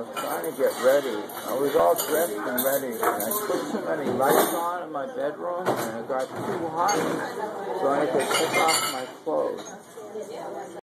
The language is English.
was trying to get ready. I was all dressed and ready, and I put too many lights on in my bedroom, and it got too hot, so I had to take off my clothes.